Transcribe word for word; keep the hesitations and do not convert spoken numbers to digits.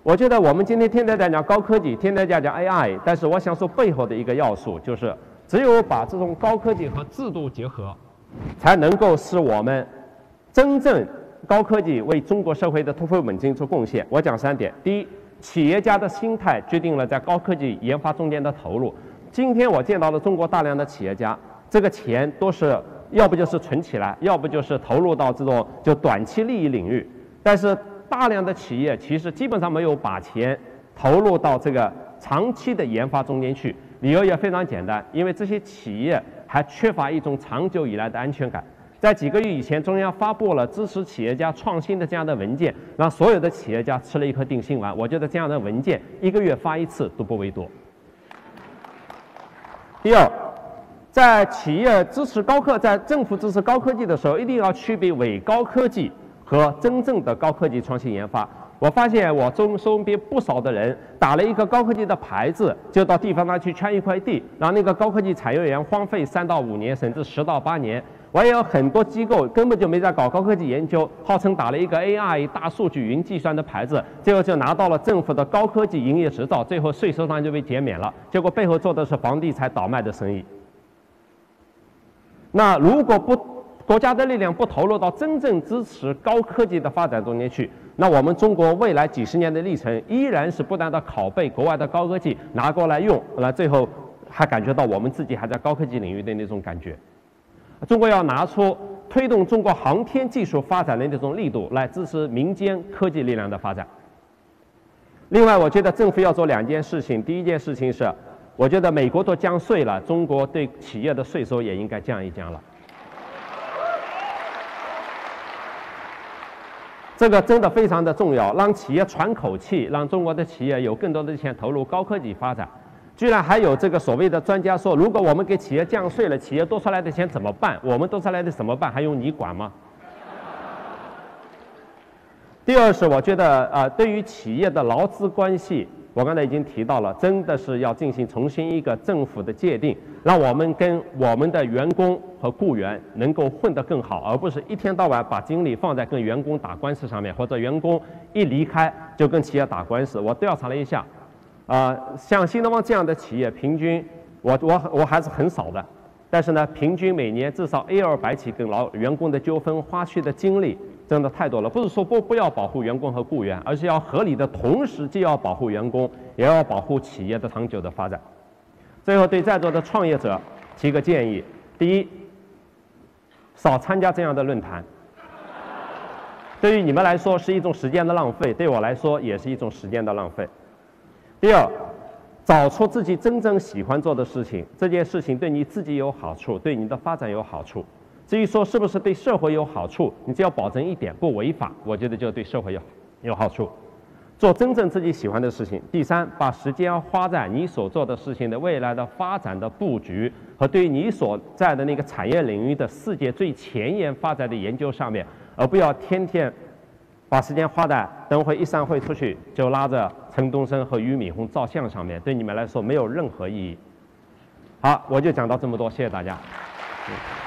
我觉得我们今天天天在讲高科技，天天在讲 A I， 但是我想说背后的一个要素就是，只有把这种高科技和制度结合，才能够使我们真正高科技为中国社会的突飞猛进做贡献。我讲三点：第一，企业家的心态决定了在高科技研发中间的投入。今天我见到了中国大量的企业家，这个钱都是要不就是存起来，要不就是投入到这种就短期利益领域，但是大量的企业其实基本上没有把钱投入到这个长期的研发中间去，理由也非常简单，因为这些企业还缺乏一种长久以来的安全感。在几个月以前，中央发布了支持企业家创新的这样的文件，让所有的企业家吃了一颗定心丸。我觉得这样的文件一个月发一次都不为多。第二，在企业支持高科，在政府支持高科技的时候，一定要区别伪高科技和真正的高科技创新研发。我发现我周身边不少的人打了一个高科技的牌子，就到地方上去圈一块地，让那个高科技产业园荒废三到五年，甚至十到八年。我也有很多机构根本就没在搞高科技研究，号称打了一个 A I 大数据云计算的牌子，最后就拿到了政府的高科技营业执照，最后税收上就被减免了，结果背后做的是房地产倒卖的生意。那如果不国家的力量不投入到真正支持高科技的发展中间去，那我们中国未来几十年的历程依然是不断的拷贝国外的高科技拿过来用，那最后还感觉到我们自己还在高科技领域的那种感觉。中国要拿出推动中国航天技术发展的那种力度来支持民间科技力量的发展。另外，我觉得政府要做两件事情，第一件事情是，我觉得美国都降税了，中国对企业的税收也应该降一降了。这个真的非常的重要，让企业喘口气，让中国的企业有更多的钱投入高科技发展。居然还有这个所谓的专家说，如果我们给企业降税了，企业多出来的钱怎么办？我们多出来的怎么办？还用你管吗？第二是，我觉得呃，对于企业的劳资关系，我刚才已经提到了，真的是要进行重新一个政府的界定，让我们跟我们的员工和雇员能够混得更好，而不是一天到晚把精力放在跟员工打官司上面，或者员工一离开就跟企业打官司。我调查了一下，呃，像新东方这样的企业，平均我我我还是很少的，但是呢，平均每年至少 A 二百起跟劳员工的纠纷，花去的精力真的太多了。不是说不不要保护员工和雇员，而是要合理的同时既要保护员工，也要保护企业的长久的发展。最后对在座的创业者提个建议：第一，少参加这样的论坛，对于你们来说是一种时间的浪费，对我来说也是一种时间的浪费。第二，找出自己真正喜欢做的事情，这件事情对你自己有好处，对你的发展有好处。至于说是不是对社会有好处，你只要保证一点不违法，我觉得就对社会有有好处。做真正自己喜欢的事情。第三，把时间要花在你所做的事情的未来的发展的布局和对你所在的那个产业领域的世界最前沿发展的研究上面，而不要天天把时间花在等会一散会出去就拉着陈东升和俞敏洪照相上面，对你们来说没有任何意义。好，我就讲到这么多，谢谢大家。嗯